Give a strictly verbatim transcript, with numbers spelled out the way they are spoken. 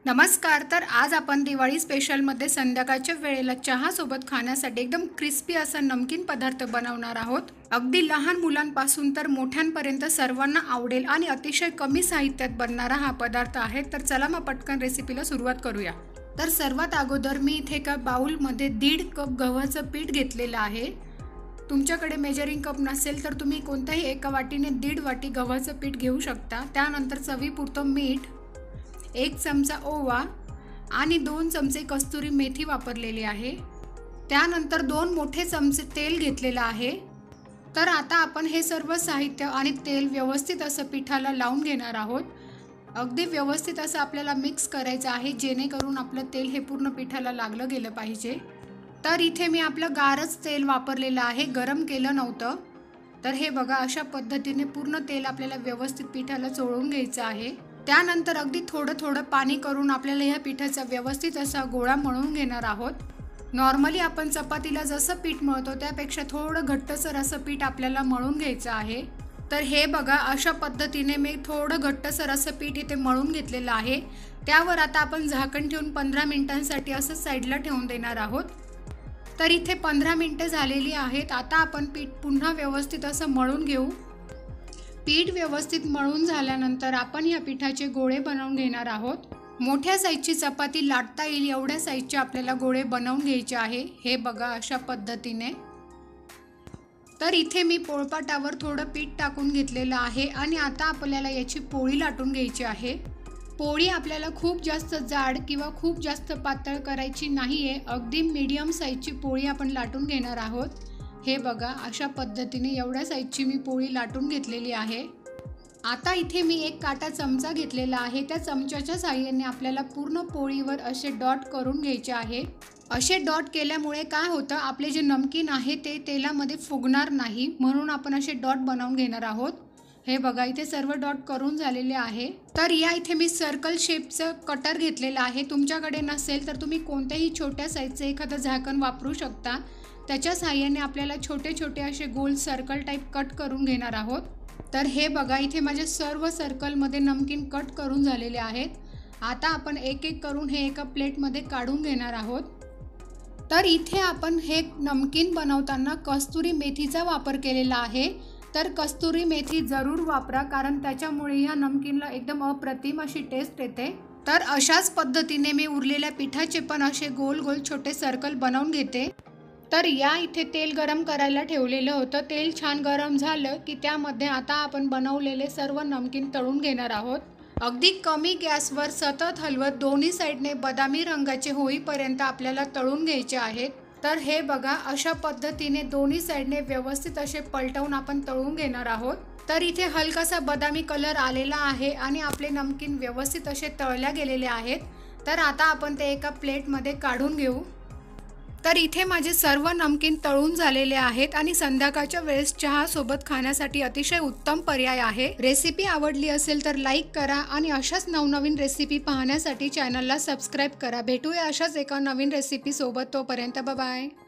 नमस्कार। तर आज आपण दिवाळी स्पेशलमध्ये संध्याकाळच्या वेळेला चहा सोबत खाण्यासाठी एकदम क्रिस्पी असा नमकीन पदार्थ बनवणार आहोत। अगदी लहान मुलांपासून तर मोठ्यांपर्यंत सर्वांना आवडेल आणि अतिशय कमी साहित्यात बनणारा हा पदार्थ आहे। तर चला मग पटकन रेसिपीला सुरुवात करूया। तर सर्वात अगोदर मी इथे एका बाउलमध्ये दीड कप गव्हाचं पीठ घेतलेलं आहे। तुमच्याकडे मेजरिंग कप नसेल तर तुम्ही कोणत्याही एका वाटीने दीड वाटी गव्हाचं पीठ घेऊ शकता। त्यानंतर चवीपुरतं मीठ, एक चमचा ओवा आणि दोन चमचे कस्तुरी मेथी वापरलेली आहे। त्यानंतर दोन मोठे चमचे तेल घेतलेलं आहे। तर आता आपण हे सर्व साहित्य आणि तेल व्यवस्थित असं पिठाला लावून घेणार आहोत। अगदी व्यवस्थित असं आपल्याला मिक्स करायचं आहे, जेणेकरून आपलं तेल हे पूर्ण पिठाला लागलं गेलं पाहिजे। तर इथे मी आपलं गारच तेल वापरलेलं आहे, गरम केलं नव्हतं। तर हे बघा, अशा पद्धतीने पूर्ण तेल आपल्याला व्यवस्थित पिठाला चोळून घ्यायचं आहे। त्यानंतर अगदी थोडं थोडं पाणी करून आपल्याला ह्या पिठाचा व्यवस्थित असा गोळा मळून घेणार आहोत। नॉर्मली आपण चपातीला जसं पीठ मळतो त्यापेक्षा थोडं घट्टसर असं पीठ आपल्याला मळून घ्यायचं आहे। तर हे बघा, अशा पद्धतीने मी थोडं घट्टसर असं पीठ इथे मळून घेतलेलं आहे। त्यावर आता आपण झाकण ठेवून पंधरा मिनिटांसाठी असं साईडला ठेवून देणार आहोत। तर इथे पंधरा मिनिटं झालेली आहेत। आता आपण पीठ पुन्हा व्यवस्थित असं मळून घेऊ। पीठ व्यवस्थित मळून झाल्यानंतर आपण या पिठाचे गोळे बनवून घेणार आहोत। मोठ्या साईजची चपाती लाटता येईल एवढ्या साईजचे आपल्याला गोळे बनवून घ्यायचे आहे। हे बघा, अशा पद्धतीने। तर इथे मी पोळपाटावर थोडं पीठ टाकून घेतलेलं आहे आणि आता आपल्याला याची पोळी लाटून घ्यायची आहे। पोळी आपल्याला खूप जास्त जाड किंवा खूप जास्त पातळ करायची नाहीये, अगदी मीडियम साईजची पोळी आपण लाटून घेणार आहोत। हे बघा, अशा पद्धतीने एवढ्या साईजची मी पोळी लाटून घेतलेली आहे। आता इथे मी एक काटा चमचा घेतलेला आहे। त्या चमच्याच्या साहाय्याने आपल्याला पूर्ण पोळीवर असे डॉट करून घ्यायचे आहे। असे डॉट केल्यामुळे काय होतं, आपले जे नमकीन आहे ते तेलामध्ये फुगणार नाही, म्हणून आपण असे डॉट बनवून घेणार आहोत। हे बघा, इथे सर्व डॉट करून झालेले आहे। तर या इथे मी सर्कल शेपचं कटर घेतलेलं आहे। तुमच्याकडे नसेल तर तुम्ही कोणत्याही छोट्या साईजचं एखादं झाकण वापरू शकता। त्याच्या साहाय्याने आपल्याला छोटे छोटे असे गोल सर्कल टाईप कट करून घेणार आहोत। तर हे बघा, इथे माझे सर्व सर्कलमध्ये नमकीन कट करून झालेले आहेत। आता आपण एक एक करून हे एका प्लेटमध्ये काढून घेणार आहोत। तर इथे आपण हे नमकीन बनवताना कस्तुरी मेथीचा वापर केलेला आहे। तर कस्तुरी मेथी जरूर वापरा, कारण त्याच्यामुळे ह्या नमकीनला एकदम अप्रतिम अशी टेस्ट येते। तर अशाच पद्धतीने मी उरलेल्या पिठाचे पण असे गोल गोल छोटे सर्कल बनवून घेते। तर या इथे तेल गरम करायला ठेवलेलं होतं। तेल छान गरम झालं की त्यामध्ये आता आपण बनवलेले सर्व नमकीन तळून घेणार आहोत। अगदी कमी गॅसवर सतत हलवत दोन्ही साईडने बदामी रंगाचे होईपर्यंत आपल्याला तळून घ्यायचे आहेत। तर हे बघा, अशा पद्धतीने दोन्ही साईडने व्यवस्थित असे पलटवून आपण तळून घेणार आहोत। तर इथे हलकासा बदामी कलर आलेला आहे आणि आपले नमकीन व्यवस्थित असे तळल्या गेलेले आहेत। तर आता आपण ते एका प्लेटमध्ये काढून घेऊ। तर इथे माझे सर्व नमकीन तळून झालेले आहेत आणि संध्याकाळच्या वेळेस चहा सोबत खाण्यासाठी अतिशय उत्तम पर्याय आहे। रेसिपी आवडली असेल तर लाईक करा आणि अशाच नवनवीन रेसिपी पाहण्यासाठी चॅनलला सबस्क्राईब करा। भेटूया अशाच एका नवीन रेसिपी सोबत, तोपर्यंत बाय बाय।